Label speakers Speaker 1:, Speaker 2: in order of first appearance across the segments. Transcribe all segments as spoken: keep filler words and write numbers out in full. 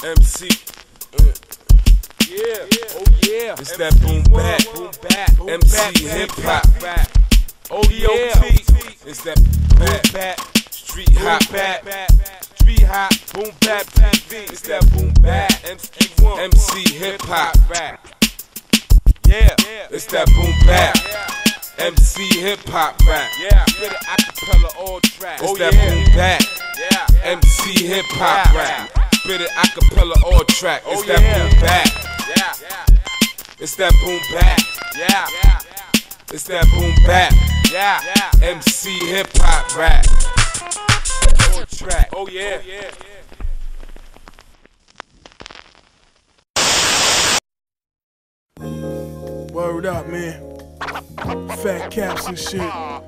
Speaker 1: M C. Uh, yeah, oh yeah. It's that boom bap, boom bap, M C hip hop. Oh yeah. It's that boom bap, street hop, street hop, boom bap T V. It's that boom bap, Emzkey One, M C hip hop. Yeah, it's that boom bap, M C hip hop rap. Yeah, get it acapella all track. It's that boom bap, M C hip hop rap. Spit it acapella all track. It's that boom bap. Yeah. It's that boom bap. Yeah. It's that boom bap. Yeah. M C hip hop rap. All track. Oh yeah.
Speaker 2: Word up, man. Fat caps and shit.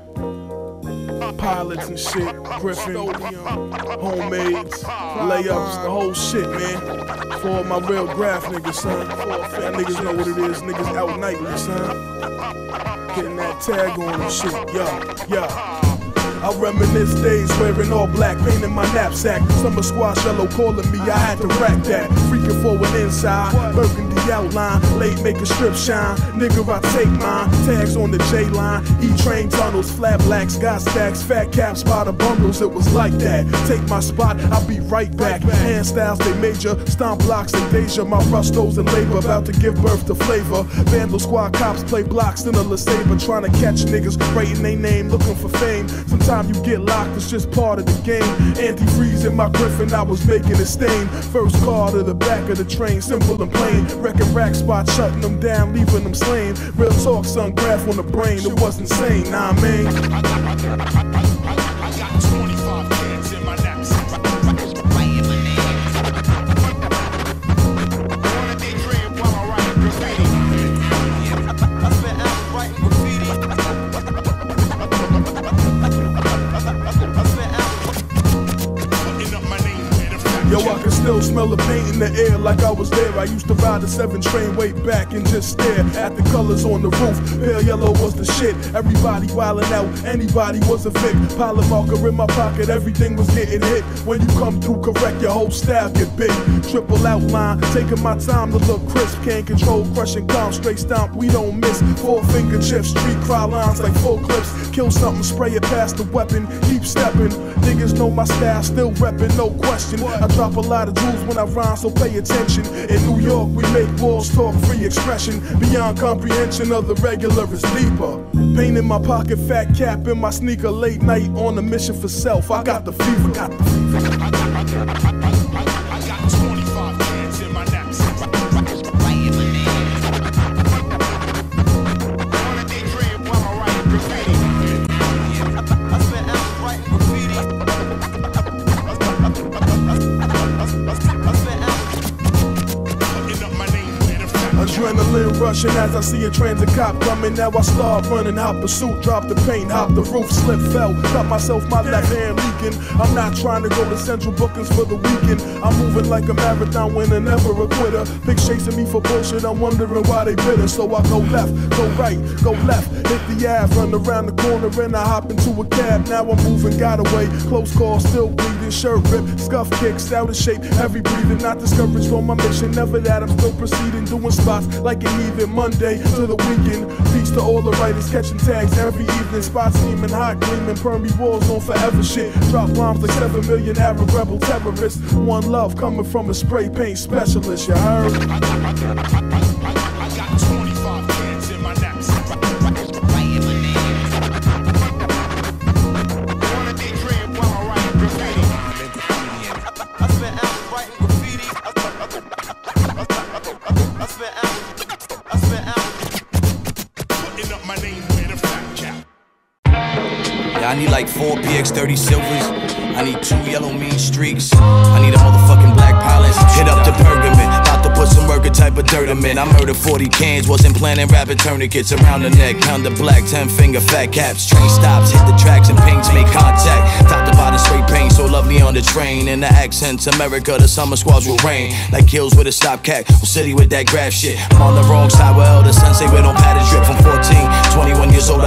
Speaker 2: Pilots and shit, Griffin, homemades, layups, the whole shit, man. For all my real graph niggas, son. That niggas know what it is, niggas out nightly, son. Getting that tag on and shit, yo, yo. I reminisce days wearing all black, paint in my knapsack. Summer squash yellow calling me, I had to rack that. Freaking forward inside, burgundy outline, late make a strip shine. Nigga, I take mine, tags on the J-line. E-train tunnels, flat blacks, got stacks, fat caps by the bundles, it was like that. Take my spot, I'll be right back. Hand styles, they major, stomp blocks and Deja. My rustos and labor, about to give birth to flavor. Vandal squad cops play blocks in a LeSabre, trying to catch niggas, writing they name, looking for fame. Sometimes you get locked, it's just part of the game. Antifreeze in my Griffin, I was making a stain. First car to the back of the train, simple and plain. Wrecking rack spot, shutting them down, leaving them slain. Real talk, son, graph on the brain, it was insane, nah, man. I got twenty-five cans in my knapsack. Yo, I can still smell the paint in the air like I was there. I used to ride the seven train way back and just stare at the colors on the roof. Pale yellow was the shit. Everybody wildin' out, anybody was a Vic. Pilot marker in my pocket, everything was getting hit. When you come through correct, your whole style get big. Triple outline, taking my time to look crisp. Can't control, crushing calm, straight stomp, we don't miss. Four finger chips, street cry lines like full clips. Kill something, spray it past the weapon, keep stepping. Niggas know my style, still reppin', no question. I drop a lot of jewels when I rhyme, so pay attention. In New York, we make walls talk, free expression. Beyond comprehension of the regular is deeper. Pain in my pocket, fat cap in my sneaker. Late night on a mission for self. I got the fever, got the fever. I got, I got, I got, I got twenty-five cans in my knapsack. Adrenaline rushing as I see a transit cop coming. Now I start running, hop pursuit, drop the paint, hop the roof, slip, fell, cut myself, my left hand leaking. I'm not trying to go to central bookings for the weekend. I'm moving like a marathon winner, never a quitter. Pigs chasing me for bullshit, I'm wondering why they bitter. So I go left, go right, go left, hit the Ave, run around the corner and I hop into a cab. Now I'm moving, got away, close call, still bleeding, shirt ripped, scuff kicks, out of shape, heavy breathing, not discouraged on my mission. Never that, I'm still proceeding, doing spots like an even Monday to the weekend. Peace to all the writers catching tags every evening. Spots steaming, hot gleaming, permy walls on forever shit. Drop bombs like seven million Arab rebel terrorists. One love coming from a spray paint specialist, you heard? I got twenty-five cans in my knapsack.
Speaker 3: I need like four P X thirty silvers. I need two yellow mean streaks. I need a motherfucking black pilot. Hit up the pergament, about to put some worker type of dirt in. I murdered forty cans, wasn't planning rapid tourniquets around the neck. Pound the black, ten finger fat caps. Train stops, hit the tracks and paints, make contact. Top to bottom straight paint, so lovely on the train. In the accents, America, the summer squads will rain. Like kills with a stop cat, whole city with that graph shit. I'm on the wrong side with Elder Sensei with no padded drip. From fourteen, twenty-one years old, I let my cane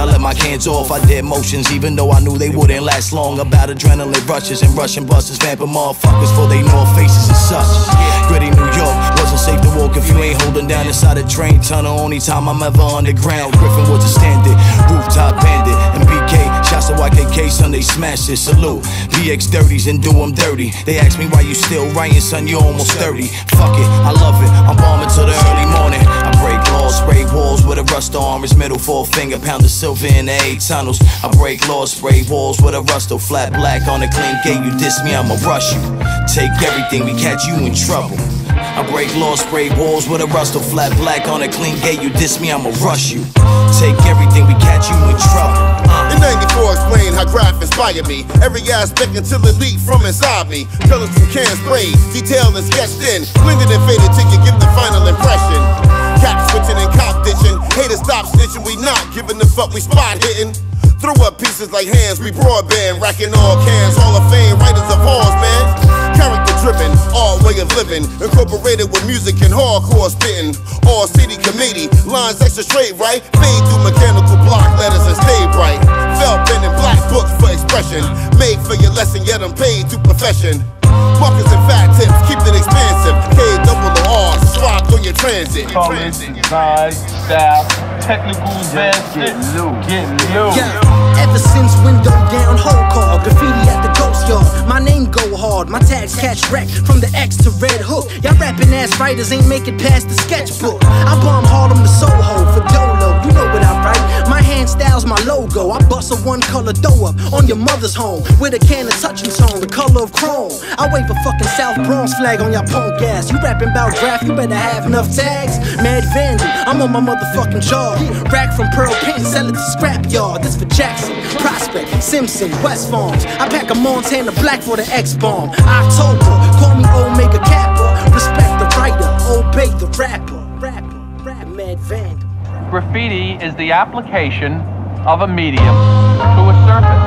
Speaker 3: hands off. I did motions even though I knew they wouldn't last long. About adrenaline rushes and Russian busters, vamping motherfuckers for they North faces and such. Gritty New York, wasn't safe to walk if you ain't holding down inside a train tunnel. Only time I'm ever underground. Griffin was a standard, rooftop bandit, and B K shots to Y K K, Sunday smash it, salute. B X thirties and do them dirty. They ask me why you still writing, son, you almost thirty. Fuck it, I love it, I'm bombing till the early morning. I break laws, spray walls with a rust arm, his middle forefinger, pound of silver in the eight tunnels. I break laws, spray walls with a rusto, flat black on a clean gate. You diss me, I'ma rush you. Take everything, we catch you in trouble. I break laws, spray walls with a rusto, flat black on a clean gate. You diss me, I'ma rush you. Take everything, we catch you in trouble.
Speaker 4: In ninety-four, explain how graph inspired me. Every aspect until it leaked from inside me. Colors from cans sprayed, detailed and sketched in. Blended and faded till you give the final impression. Cap switching and cop ditching. Haters stop snitching, we not giving the fuck, we spot hitting. Throw up pieces like hands, we broadband. Racking all cans, Hall of Fame, writers of halls, man. Character driven, all way of living. Incorporated with music and hardcore spitting. All city committee, lines extra straight, right? Fade through mechanical block letters and stay bright. Felt pen and black books for expression. Made for your lesson, yet I'm paid to profession. Markers and fat tips, keep it expansive. K double the R, subscribe on your transit.
Speaker 5: Colors, design, staff, technical advancement, getting new.
Speaker 6: Yeah, ever since window down, whole call, graffiti at the ghost yard. My name go hard, my tags catch wreck from the X to Red Hook. Y'all rapping ass writers ain't make it past the sketchbook. I bomb Harlem to Soho for Dolo, you know what I write. My hand style's my logo. I bust a one color dough up on your mother's home with a can of touching tone, the color of chrome. I wave a fucking South Bronx flag on your punk ass. You rapping about graph, you better have enough tags. Mad Vandal, I'm on my motherfucking jaw. Rack from Pearl Pin, sell it to Scrap Yard. This for Jackson, Prospect, Simpson, West Farms. I pack a Montana Black for the X-Bomb. October, call me Omega Kappa. Respect the writer, obey the rapper. Rapper, rap, Mad Vandal.
Speaker 5: Graffiti is the application of a medium to a surface.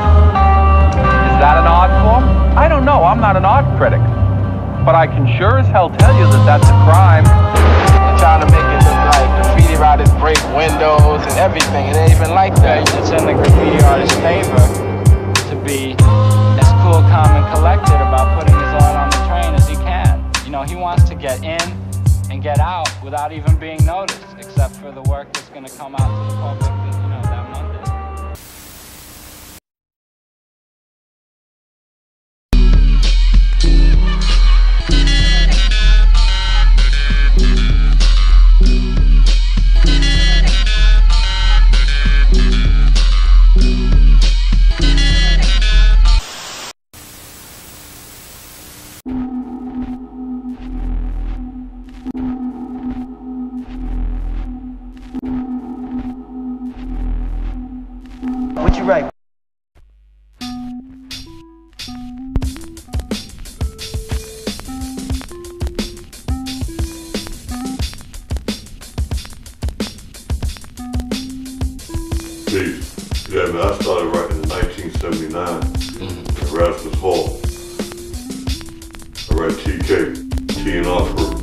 Speaker 5: Is that an art form? I don't know, I'm not an art critic. But I can sure as hell tell you that that's a crime.
Speaker 7: They're trying to make it look like graffiti writers break windows and everything. It ain't even like that.
Speaker 8: It's in the graffiti artist's favor to be as cool, calm, and collected about putting his art on the train as he can. You know, he wants to get in and get out without even being noticed, except for the work that's going to come out to the public, you know, that Monday.
Speaker 6: What you write?
Speaker 9: Peace. Yeah, man, I started writing in nineteen seventy-nine mm-hmm. at Rasmus Hall. I read T K, T N R group.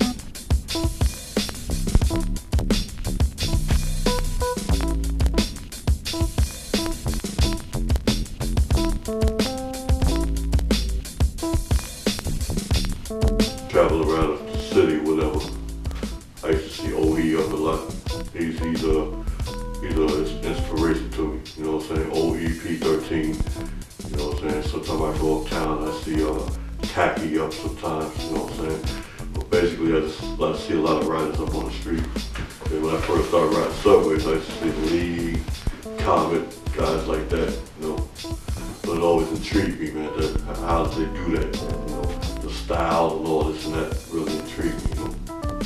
Speaker 9: Travel around the city, whatever. I used to see O E up a lot. He's he's a he's a inspiration to me. You know what I'm saying? O E P thirteen. You know what I'm saying? Sometimes I go uptown, I see uh Tacky up sometimes. You know what I'm saying? But basically, I just I see a lot of riders up on the street. And when I first started riding subways, I used to see Lee, Comet, guys like that. You know, but it always intrigued me, man. That how did they do that? You know, the style and all this and that really intrigued me. You know.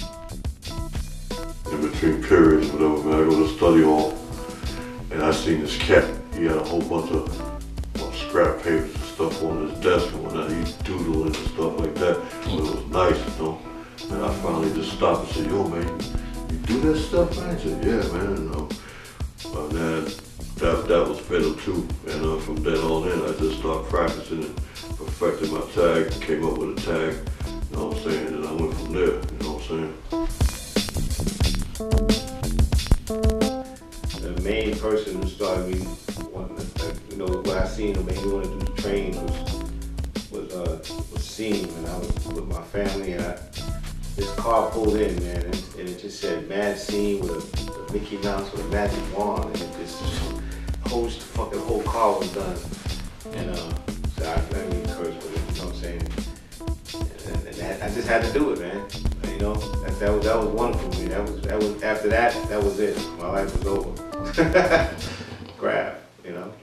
Speaker 9: In between periods, whatever, man, I go to study hall, and I seen this cat. He had a whole bunch of well, scrap papers and stuff on his desk and whatnot. He's doodling and stuff like that. But it was nice, you know. And I finally just stopped and said, "Yo, man, you do that stuff, man?" He said, "Yeah, man." You know. And then that that was fatal too. And uh, from then on in, I just started practicing and perfecting my tag. Came up with a tag. You know what I'm saying? And I went from there. You know what I'm saying?
Speaker 10: the main person who started me, you know, what I seen who made me want to do the train was was uh was Seam, and I was with my family, and I, this car pulled in, man, and, and it just said Mad Seam with a, a Mickey Mouse with a magic wand, and it just whole fucking whole car was done. And uh, so I, I mean, curse with it, you know what I'm saying? And, and that, I just had to do it, man. You know, that, that was that was wonderful for me. That was that was after that, that was it. My life was over. Grab, you know.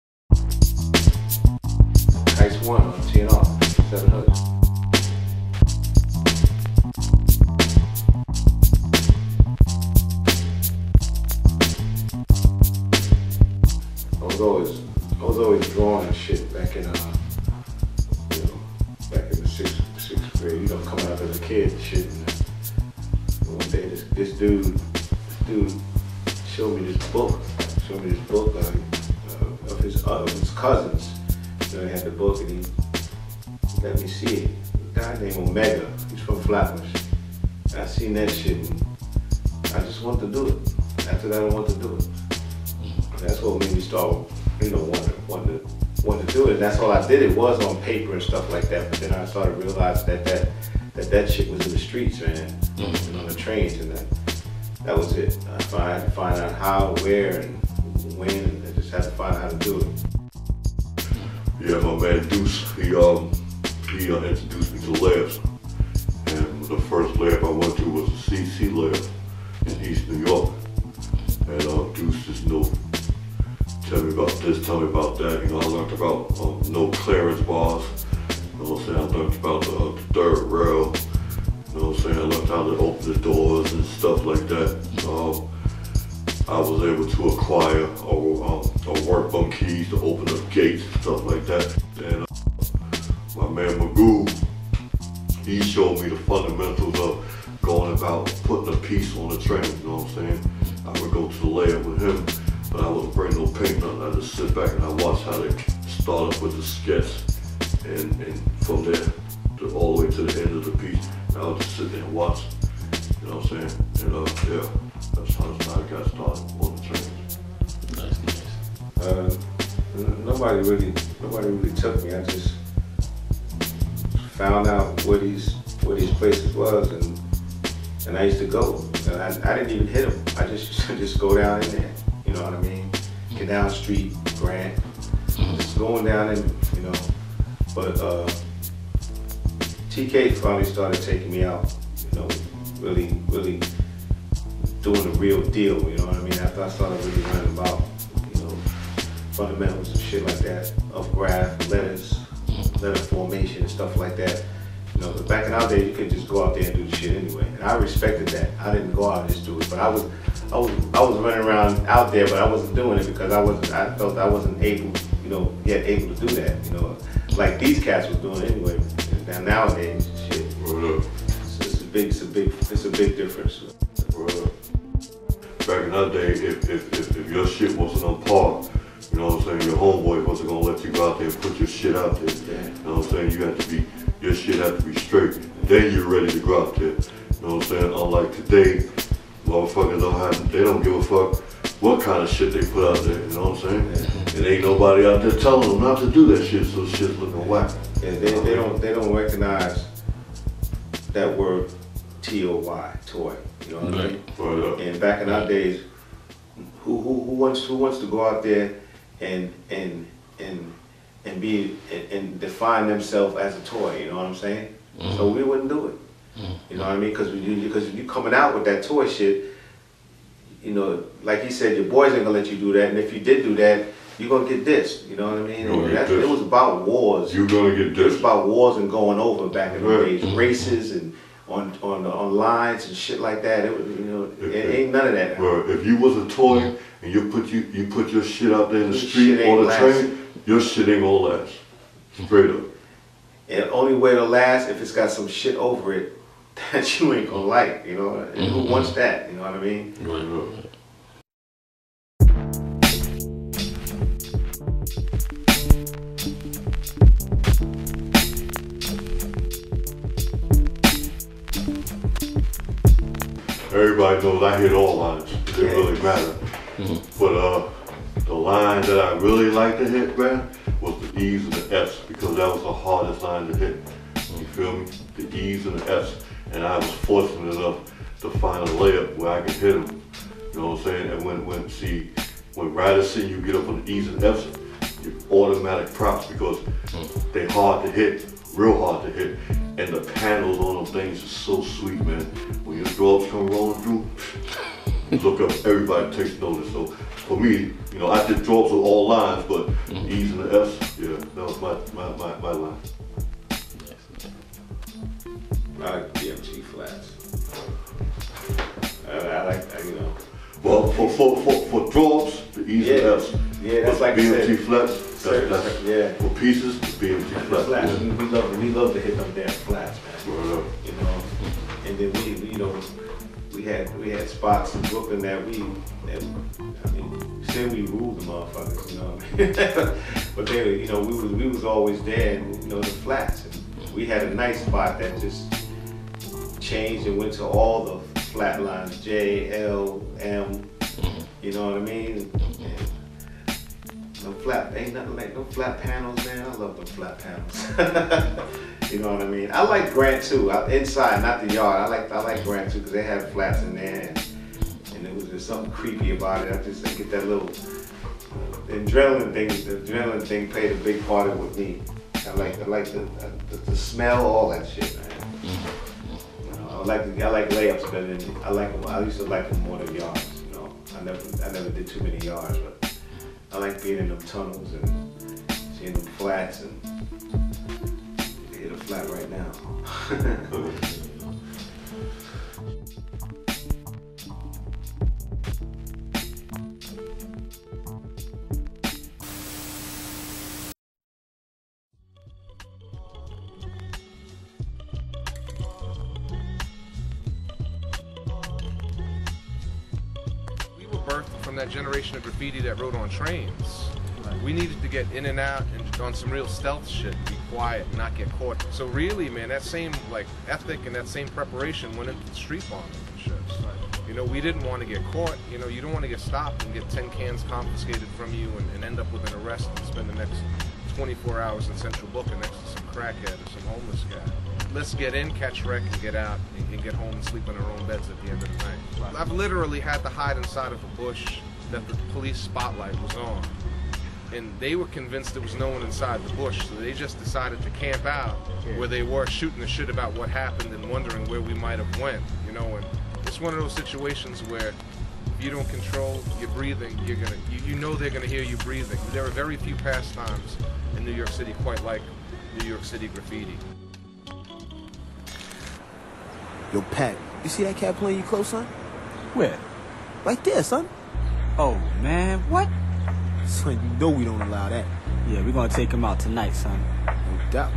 Speaker 10: Tekay One on T N R, seven hundred. I was always, I was always drawing and shit back in, uh, you know, back in the sixth, sixth grade. You know, coming up as a kid and shit. And, uh, one day, this, this dude, this dude showed me this book. Showed me this book uh, uh, of his, uh, of his cousins. You know, he had the book and he let me see it. A guy named Omega. He's from Flatbush. And I seen that shit and I just wanted to do it. After that, I wanted to do it. That's what made me start, you know, wanting, wanting, to, wanting to do it. And that's all I did. It was on paper and stuff like that. But then I started realizing that that that, that shit was in the streets, man, mm-hmm. and on the trains, and that that was it. I had to find out how, where, and when, and I just had to find out how to do it.
Speaker 9: Yeah, my man Deuce, he um he uh, introduced me to labs, and the first lab I went to was a C C lab in East New York, and uh, Deuce just knew. Tell me about this, tell me about that. You know, I learned about um, no clearance bars. You know what I'm saying? I learned about the, uh, the third rail. You know what I'm saying? I learned how to open the doors and stuff like that. Um, I was able to acquire or, um, or work on keys to open up gates and stuff like that. And uh, my man Magoo, he showed me the fundamentals of going about putting a piece on a train. You know what I'm saying? I would go to the lab with him. But I wouldn't bring no paint, nothing. I just sit back and I watch how they start up with the sketch, and, and from there to all the way to the end of the piece. And I would just sit there and watch. You know what I'm saying? And uh, yeah, that's how, that's how I got started on the trains.
Speaker 10: Nice, nice. Uh, nobody really, nobody really took me. I just found out where these, where these places was, and and I used to go. And I, I didn't even hit them. I just used to just go down in there. You know what I mean? Get down the street, Grant, just going down and, you know, but uh, T K finally started taking me out, you know, really, really doing the real deal, you know what I mean? After I started really learning about, you know, fundamentals and shit like that, of graph, letters, letter formation and stuff like that. You know, but back in our day, you could just go out there and do the shit anyway. And I respected that. I didn't go out and just do it, but I was, I was, I was running around out there, but I wasn't doing it because I wasn't, I felt I wasn't able, you know, yet able to do that, you know, like these cats was doing anyway. And nowadays, shit, it's, it's a big, it's a big, it's a big difference.
Speaker 9: Back in that day, if, if, if, if your shit wasn't on par, you know what I'm saying, your homeboy wasn't gonna let you go out there and put your shit out there.
Speaker 10: Yeah.
Speaker 9: You know what I'm saying? You had to be, your shit had to be straight. Then you're ready to go out there. You know what I'm saying? Unlike today, motherfuckers don't have, they don't give a fuck what kind of shit they put out there, you know what I'm saying? Yeah. And ain't nobody out there telling them not to do that shit, so shit's looking whack.
Speaker 10: Yeah, they, they don't they don't recognize that word T O Y, toy. You know what I mean?
Speaker 9: Right.
Speaker 10: And back in our days, who who who wants who wants to go out there and and and and be and, and define themselves as a toy? You know what I'm saying? Mm-hmm. So we wouldn't do it. You know what I mean? Because you, because you coming out with that toy shit, you know, like he said, your boys ain't gonna let you do that, and if you did do that, you're gonna get dissed. You know what I mean? And that's, it was about wars.
Speaker 9: You're gonna get dissed.
Speaker 10: It was about wars and going over back in the
Speaker 9: right.
Speaker 10: days, races and on on on lines and shit like that. It was, you know, if, it ain't none of that.
Speaker 9: Bro, if you was a toy and you put you you put your shit out there in the street on the train, your shit ain't gonna last. Straight up.
Speaker 10: And the only way it'll last if it's got some shit over it that you ain't gonna like, you know? And who wants that, you know what I mean?
Speaker 9: Right. Everybody knows I hit all lines. It didn't really matter. Mm-hmm. But uh, the line that I really liked to hit, man, was the E's and the F's, because that was the hardest line to hit. You feel me? The E's and the F's. And I was fortunate enough to find a layup where I could hit them. You know what I'm saying? And when, when see, when riders see you get up on the E's and F's, you automatic props, because they hard to hit, real hard to hit. And the panels on them things are so sweet, man. When your drops come rolling through, you look up, everybody takes notice. So for me, you know, I did drops with all lines, but mm-hmm. E's and the F's, yeah, that was my, my, my, my line.
Speaker 10: I like B M T flats. I, I like that, you know.
Speaker 9: Well, for for for, for drops, the E's
Speaker 10: yeah.
Speaker 9: and F's.
Speaker 10: Yeah, that's like
Speaker 9: B M T
Speaker 10: said,
Speaker 9: flats. That's, that's,
Speaker 10: yeah.
Speaker 9: For pieces, the B M T flats.
Speaker 10: flats.
Speaker 9: Yeah.
Speaker 10: We, we love we love to hit them damn flats, man.
Speaker 9: Right.
Speaker 10: You know, and then we, we you know we had we had spots in Brooklyn that we that I mean said we ruled the motherfuckers, you know what I mean? But they were, you know, we was we was always there, and you know, the flats. And we had a nice spot that just changed and went to all the flat lines, J, L, M, you know what I mean? And no flat, ain't nothing like no flat panels, man. I love them flat panels. You know what I mean? I like Grant too, I, inside, not the yard. I like I like Grant too, because they had flats in there, and, and it was just something creepy about it. I just I get that little the adrenaline thing. The adrenaline thing played a big part of it with me. I like I like the the, the smell, all that shit, man. I like I like layups better than I like them. I used to like them more than yards. You know, I never I never did too many yards, but I like being in them tunnels and seeing them flats, and you hit a flat right now.
Speaker 11: From that generation of graffiti that rode on trains. Right. We needed to get in and out and on some real stealth shit, be quiet, not get caught. So really, man, that same like ethic and that same preparation went into the street bombing and shit. Right. You know, we didn't want to get caught. You know, you don't want to get stopped and get ten cans confiscated from you and, and end up with an arrest and spend the next twenty-four hours in Central Booking next to some crackhead or some homeless guy. Let's get in, catch wreck, and get out, and, and get home and sleep in our own beds at the end of the night. Right. I've literally had to hide inside of a bush that the police spotlight was on, and they were convinced there was no one inside the bush, so they just decided to camp out yeah. where they were, shooting the shit about what happened and wondering where we might have went, you know. And it's one of those situations where if you don't control your breathing, you're gonna, you, you know they're gonna hear you breathing. There are very few pastimes in New York City quite like New York City graffiti.
Speaker 12: Yo, Pat, you see that cat playing you close, son?
Speaker 13: Where?
Speaker 12: Right there, son.
Speaker 13: Oh, man, what?
Speaker 12: Son, you know we don't allow that.
Speaker 13: Yeah, we're gonna take him out tonight, son.
Speaker 12: No doubt.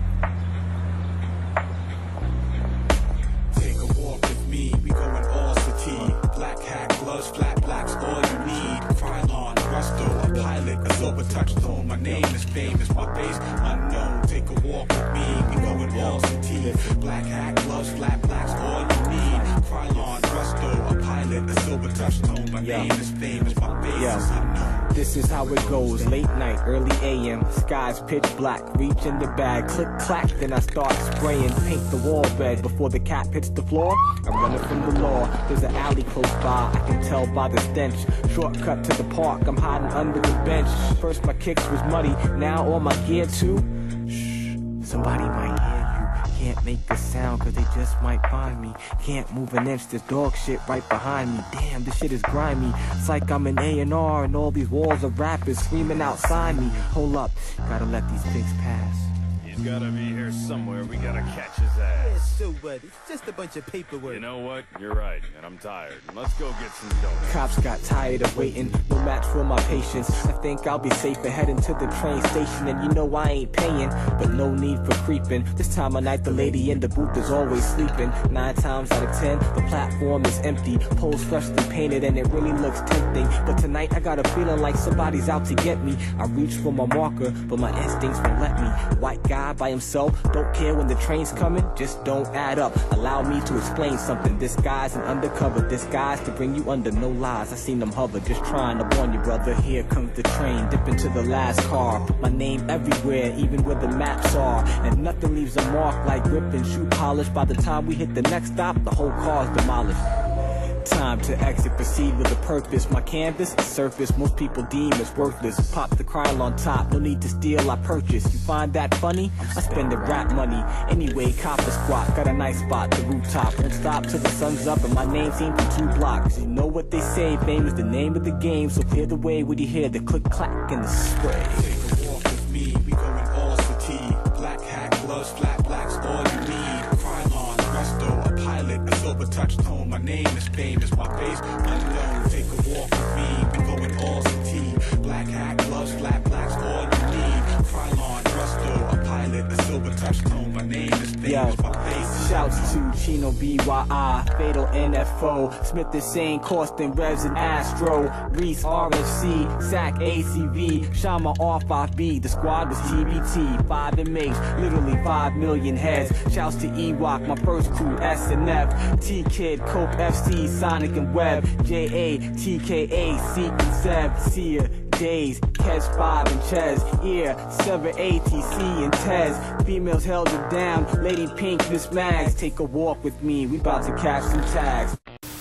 Speaker 14: Take a walk with me, we going all city. Black hat, gloves, flat blacks, all you need. Krylon, Rusto, a pilot, a silver touchstone. My name is famous, my base unknown. Take a walk with me, we going all city. Black hat, gloves, flat blacks, all you need. Krylon, Rusto, a pilot, a silver touchstone. My
Speaker 13: yeah.
Speaker 14: name is famous, my base
Speaker 13: yeah.
Speaker 14: is unknown.
Speaker 13: This is how it goes, late night, early A M, skies pitch black, reach in the bag, click clack, then I start spraying, paint the wall red before the cat hits the floor. I'm running from the law, there's an alley close by, I can tell by the stench. Shortcut to the park, I'm hiding under the bench. First my kicks was muddy, now all my gear too. Shh, somebody might hear you. Can't make a sound cause they just might find me. Can't move an inch, there's dog shit right behind me. Damn, this shit is grimy. It's like I'm an A and R and all these walls of rappers screaming outside me. Hold up, gotta let these pigs pass.
Speaker 15: He's gotta be here somewhere. We gotta catch his ass.
Speaker 12: Yeah, so what? It's just a bunch of paperwork.
Speaker 15: You know what? You're right, and I'm tired. Let's go get some donuts.
Speaker 13: Cops got tired of waiting, no match for my patience. I think I'll be safer heading to the train station, and you know I ain't paying, but no need for creeping. This time of night, the lady in the booth is always sleeping. Nine times out of ten, the platform is empty. Poles freshly painted, and it really looks tempting. But tonight, I got a feeling like somebody's out to get me. I reach for my marker, but my instincts won't let me. White guy guy by himself, don't care when the train's coming, just don't add up. Allow me to explain something. Disguise and undercover, disguise to bring you under, no lies. I seen them hover, just trying to warn you, brother. Here comes the train, dip into the last car. Put my name everywhere, even where the maps are, and nothing leaves a mark like grip and shoe polish. By the time we hit the next stop, the whole car's demolished. Time to exit, proceed with a purpose. My canvas, surface, most people deem as worthless. Pop the cryle on top, no need to steal, I purchase. You find that funny? I spend the rap money. Anyway, cop a squat, got a nice spot, the rooftop. Won't stop till the sun's up and my name seen from two blocks. You know what they say, fame is the name of the game. So clear the way when you hear the click clack and the spray.
Speaker 14: Take a walk with me, we going all fatigue. Black hat, gloves, flat blacks, all you need. Krylon, resto, a pilot, a silver touch tone. My name is fame, is my face unknown. Take a walk with me, we going all fatigue. Black hat, gloves, flat blacks, all you need. Krylon, resto, a pilot, a silver touch tone. My name is fame,
Speaker 13: Yo,
Speaker 14: is my face.
Speaker 13: shouts to Chino B Y I, Fatal N F O, Smith the Sane, Corsten, Revs and Astro, Reese R F C, Sac A C V, Shama R five B, the squad was T B T, five inmates, literally five million heads. Shouts to Ewok, my first crew, S N F, T-Kid, Cope F C, Sonic and Web, J A, T K A, Seek and Seb, Seer, Days, Catch five and Ches, Ear, Sever A T C and Tez. Females held it down, Lady Pink, Miss Mags. Take a walk with me, we about to catch some tags.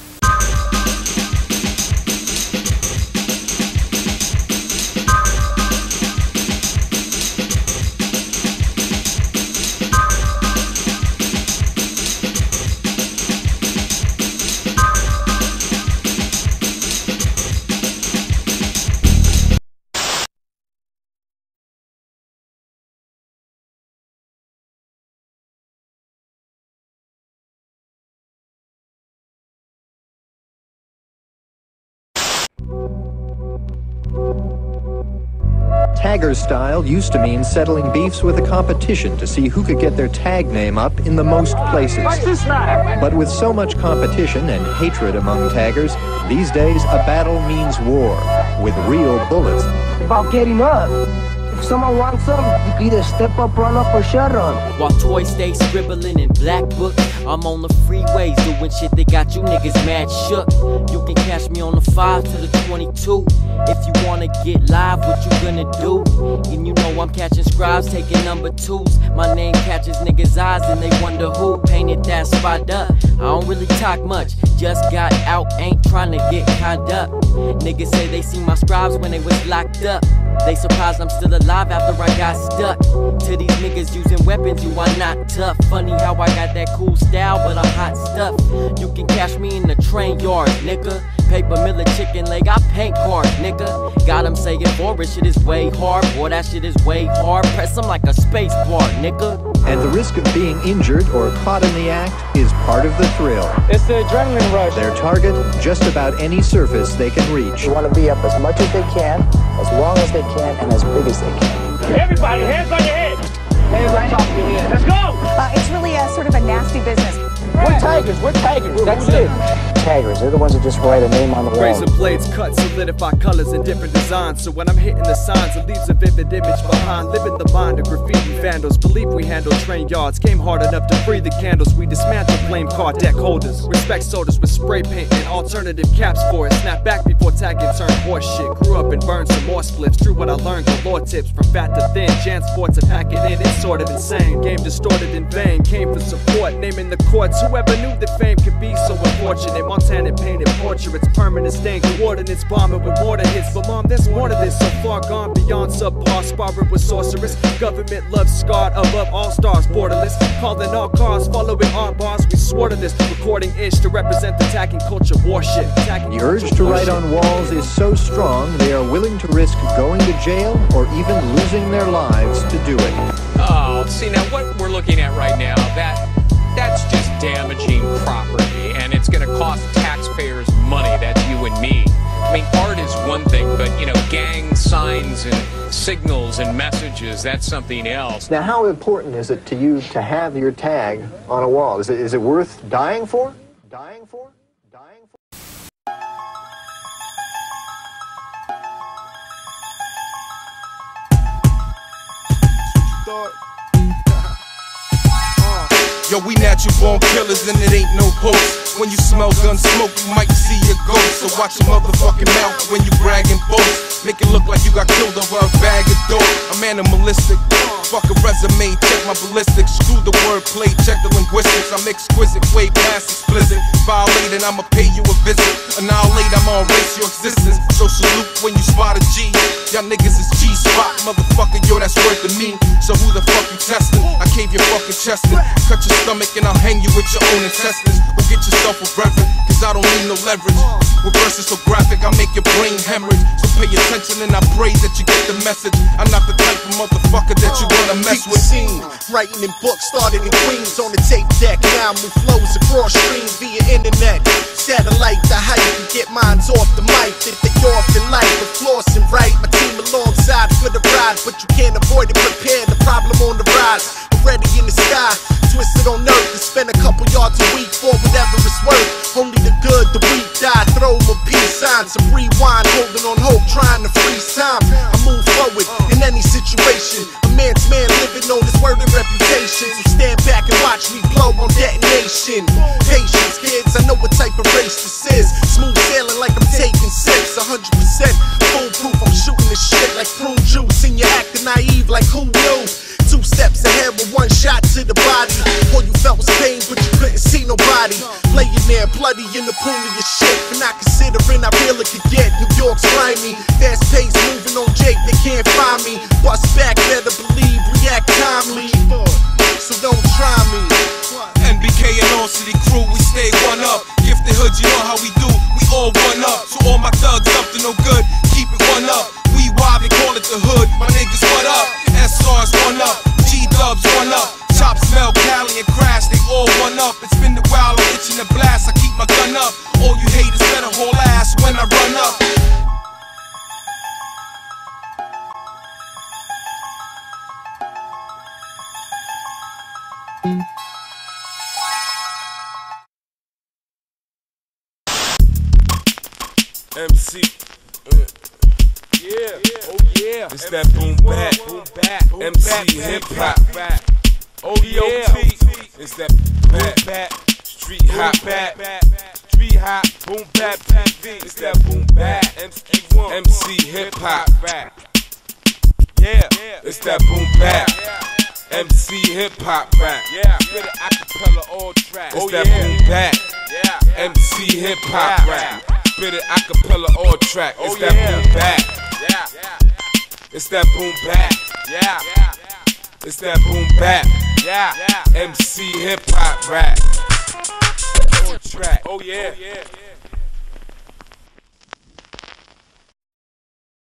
Speaker 16: Tagger style used to mean settling beefs with a competition to see who could get their tag name up in the most places. But with so much competition and hatred among taggers, these days a battle means war, with real bullets.
Speaker 17: About getting up. If someone wants some, you can either step up, run up, or shut up.
Speaker 18: While toys stay scribbling in black books, I'm on the freeways doing shit that got you niggas mad shook. You can catch me on the five to the twenty-two. If you wanna get live, what you gonna do? And you know I'm catching scribes, taking number twos. My name catches niggas' eyes and they wonder who painted that spot up. I don't really talk much, just got out, ain't trying to get caught up. Niggas say they see my scribes when they was locked up. They surprised I'm still alive after I got stuck. To these niggas using weapons, you are not tough. Funny how I got that cool style, but I'm hot stuff. You can catch me in the train yard, nigga. Paper Miller chicken leg, I paint cars, nigga. Got them saying forward, shit is way hard. Boy, that shit is way hard. Press them like a space bar, nigga.
Speaker 16: And the risk of being injured or caught in the act is part of the thrill.
Speaker 17: It's the adrenaline rush.
Speaker 16: Their target, just about any surface they can reach.
Speaker 17: You want to be up as much as they can, as long as they can, and as big as they can.
Speaker 19: Everybody, hands on your head.
Speaker 17: Hands on top of your head.
Speaker 19: Let's go.
Speaker 20: Uh, it's really a sort of a nasty business.
Speaker 17: We're tigers, we're tigers, that's it. Taggers, they're the ones that just write a name on the wall.
Speaker 21: Razor blades cut, solidify colors and different designs. So when I'm hitting the signs, it leaves a vivid image behind. Living the mind of graffiti vandals. Believe we handle train yards. Came hard enough to free the candles. We dismantle flame car deck holders. Respect soldiers with spray paint and alternative caps for it. Snap back before tagging turned horse shit. Grew up and burned some more spliffs. Drew what I learned, galore tips. From fat to thin, Jan Sport to pack it in. It's sort of insane. Game distorted in vain. Came for support, naming the courts. Whoever knew that fame could be so unfortunate. Montana painted portraits, permanent stain, coordinates, bombing with mortar hits. But mom, there's more to this, so far gone beyond subpar. Sparring with sorceress, government love scarred above all stars, borderless. Calling all cars, following our bars. We swore to this, recording ish to represent the tagging culture warship.
Speaker 16: The urge to write on walls is so strong they are willing to risk going to jail or even losing their lives to do it.
Speaker 22: Oh, see now what we're looking at right now, that that's just damaging property, and it's going to cost taxpayers money. That's you and me. I mean, art is one thing, but you know, gang signs and signals and messages, that's something else.
Speaker 16: Now, how important is it to you to have your tag on a wall? Is it, is it worth dying for? Dying for? Dying for?
Speaker 2: Thought
Speaker 1: Yo, we natural born killers and it ain't no host. When you smell gun smoke, you might see a ghost. So watch your motherfucking mouth when you brag and boast. Make it look like you got killed over a bag of dope. I'm animalistic, fuck a resume, check my ballistics. Screw the wordplay, check the linguistics. I'm exquisite, way past explicit. Violate and I'ma pay you a visit. Annihilate, I'ma erase your existence. So salute when you spot a G. Y'all niggas is G-spot, motherfucker, yo, that's worth to me. So who the fuck you testing? I cave your fucking chest in. Cut your stomach and I'll hang you with your own intestines. Go get yourself a reverend, cause I don't need no leverage. With verses so graphic, I make your brain hemorrhage. So pay attention and I pray that you get the message. I'm not the type of motherfucker that you wanna mess with.
Speaker 19: Scene, writing in books, started in Queens on the tape deck. Now move flows across streams via internet. Satellite, the hype, you get minds off the mic. That they off in life, but flossing right. My team alongside for the ride, but you can't avoid it. Prepare the problem on the rise. Already in the sky, twisted on earth. To spend a couple yards a week for whatever it's worth. Only the good, the weak die. Throw them a peace sign, some rewind, holding on hope, trying to freeze time. I move forward in any situation. A man's man living on his word and reputation. So stand back and watch me blow on detonation. Patience, kids, I know what type of race this is. Smooth sailing like I'm taking sips. one hundred percent foolproof, I'm shooting this shit like prune juice. And you're acting naive like who knew? Two steps ahead with one shot to the body. All you felt was pain, but you couldn't see nobody. Laying there bloody in the pool of your shit. For not considering I really could get New York's grimy. Fast pace moving on Jake, they can't find me. Bust back, better believe, react timely. So don't try me.
Speaker 1: N B K and all city crew, we stay one up. Gifted hood, you know how we do, we all one up. So all my thugs up to no good, keep it one up. We wild, they call it the hood, my niggas what up? S R's one up, G-Dubs one up. Chop, smell, Cali and Crash, they all one up. It's been a while, I'm itching to blast, I keep my gun up. All you haters better haul ass when I run up.
Speaker 23: M C, uh, yeah, oh yeah, it's that boom bap, boom bap, M C hip hop, oh yeah, it's that boom bap, street hop, street hop, boom bap T V, it's that boom bap, Emzkey One, M C hip hop, yeah, it's that boom bap, M C hip hop rap, yeah, spit it acapella all tracks, it's that boom bap, yeah, M C hip hop rap. Spit it acapella all track. It's oh, that yeah. boom bap. Yeah. It's that boom bap. Yeah. It's that boom bap. Yeah. M C hip hop rap. All track. Oh yeah. Oh, yeah.